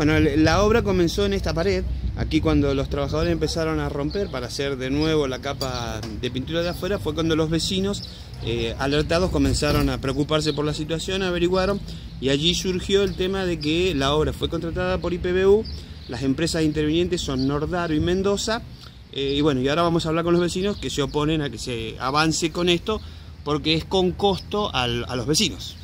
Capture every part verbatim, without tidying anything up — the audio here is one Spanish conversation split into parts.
Bueno, la obra comenzó en esta pared, aquí cuando los trabajadores empezaron a romper para hacer de nuevo la capa de pintura de afuera, fue cuando los vecinos eh, alertados comenzaron a preocuparse por la situación, averiguaron, y allí surgió el tema de que la obra fue contratada por I P B U, las empresas intervinientes son Nordaro y Mendoza, eh, y bueno, y ahora vamos a hablar con los vecinos que se oponen a que se avance con esto, porque es con costo al, a los vecinos.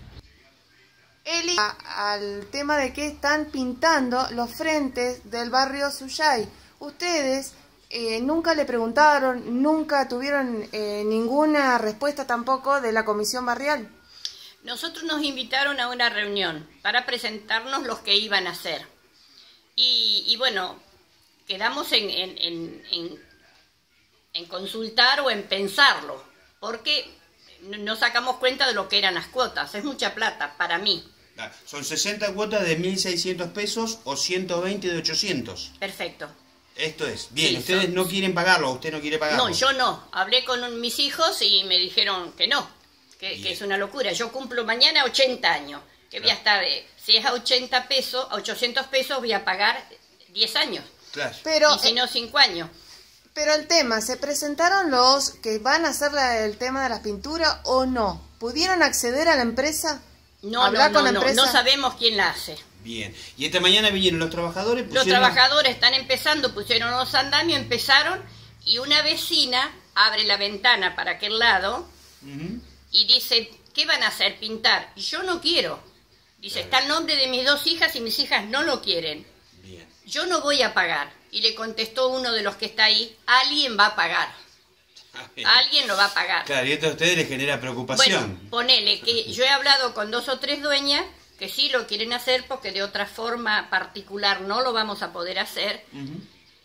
Eli, al tema de que están pintando los frentes del barrio Suyay. Ustedes eh, nunca le preguntaron, nunca tuvieron eh, ninguna respuesta tampoco de la comisión barrial. Nosotros nos invitaron a una reunión para presentarnos los que iban a hacer. Y, y bueno, quedamos en, en, en, en, en consultar o en pensarlo, porque no sacamos cuenta de lo que eran las cuotas. Es mucha plata para mí. Son sesenta cuotas de mil seiscientos pesos o ciento veinte de ochocientos. Perfecto. Esto es. Bien, sí, ustedes son... no quieren pagarlo, usted no quiere pagarlo. No, yo no. Hablé con mis hijos y me dijeron que no, que, que es una locura. Yo cumplo mañana ochenta años, que claro. Voy a estar, eh, si es a ochenta pesos, a ochocientos pesos voy a pagar diez años. Claro. Pero, y si no, cinco años. Pero el tema, ¿se presentaron los que van a hacer la, el tema de las pinturas o no? ¿Pudieron acceder a la empresa? No, ¿Hablar no, no, con la empresa? no, no sabemos quién la hace. Bien, y esta mañana vinieron los trabajadores. Pusieron... Los trabajadores están empezando, pusieron los andamios, empezaron, y una vecina abre la ventana para aquel lado uh-huh. y dice, ¿qué van a hacer? Pintar. Y yo no quiero. Dice, está el nombre de mis dos hijas y mis hijas no lo quieren. Bien. Yo no voy a pagar. Y le contestó uno de los que está ahí, alguien va a pagar. Alguien lo va a pagar. Claro, y esto a ustedes les genera preocupación. Bueno, ponele que yo he hablado con dos o tres dueñas que sí lo quieren hacer porque de otra forma particular no lo vamos a poder hacer. Uh-huh.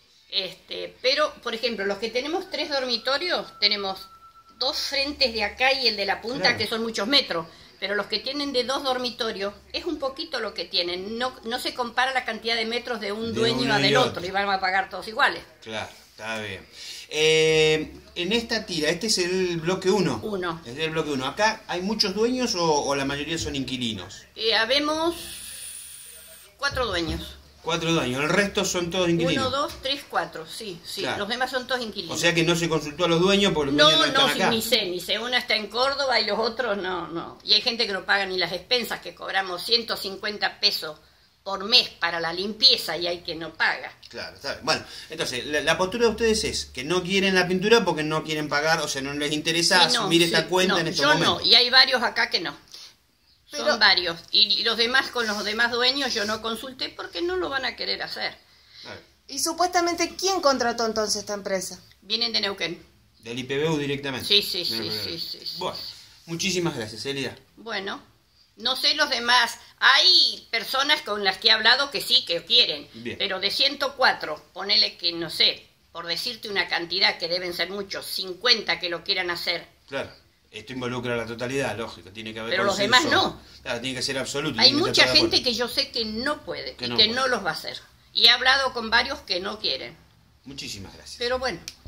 este, pero, por ejemplo, los que tenemos tres dormitorios, tenemos dos frentes de acá y el de la punta, claro. que son muchos metros. Pero los que tienen de dos dormitorios, es un poquito lo que tienen. No, no se compara la cantidad de metros de un de dueño a del otro. otro y van a pagar todos iguales. Claro, está bien. Eh, en esta tira, este es el bloque uno. Uno. Es el bloque uno. ¿Acá hay muchos dueños o, o la mayoría son inquilinos? Eh, habemos cuatro dueños. Cuatro dueños, el resto son todos inquilinos. Uno, dos, tres, cuatro, sí, sí. Claro. Los demás son todos inquilinos. O sea que no se consultó a los dueños porque los no, dueños no están no, acá. ni sé, ni sé. Uno está en Córdoba y los otros no, no. Y hay gente que no paga ni las expensas, que cobramos ciento cincuenta pesos por mes para la limpieza y hay que no paga. Claro, está bien. Bueno, entonces, la, la postura de ustedes es que no quieren la pintura porque no quieren pagar, o sea, no les interesa sí, no, asumir sí, esta cuenta no, en estos yo momentos. No, y hay varios acá que no. Pero... Son varios. Y los demás, con los demás dueños, yo no consulté porque no lo van a querer hacer. ¿Y supuestamente quién contrató entonces esta empresa? Vienen de Neuquén. ¿Del I P B U directamente? Sí, sí, sí, sí, sí, sí. Bueno, muchísimas gracias, Elida. Bueno, no sé los demás. Hay personas con las que he hablado que sí, que quieren. Bien. Pero de ciento cuatro, ponele que, no sé, por decirte una cantidad que deben ser muchos, cincuenta que lo quieran hacer. Claro. Esto involucra a la totalidad, lógico, tiene que haber pero los demás no. Claro, tiene que ser absoluto. Hay mucha gente que yo sé que no puede que y no que puede. no los va a hacer. Y he hablado con varios que no quieren. Muchísimas gracias. Pero bueno.